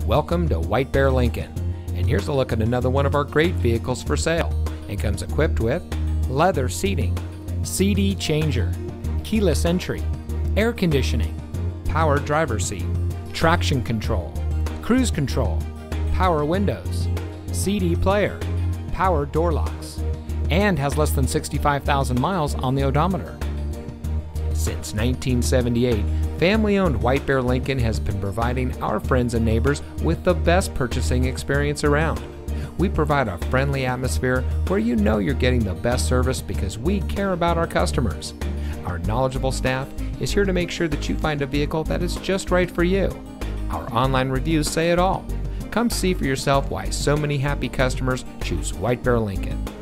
Welcome to White Bear Lincoln, and here's a look at another one of our great vehicles for sale. It comes equipped with leather seating, CD changer, keyless entry, air conditioning, power driver's seat, traction control, cruise control, power windows, CD player, power door locks, and has less than 65,000 miles on the odometer. Since 1978, family-owned White Bear Lincoln has been providing our friends and neighbors with the best purchasing experience around. We provide a friendly atmosphere where you know you're getting the best service because we care about our customers. Our knowledgeable staff is here to make sure that you find a vehicle that is just right for you. Our online reviews say it all. Come see for yourself why so many happy customers choose White Bear Lincoln.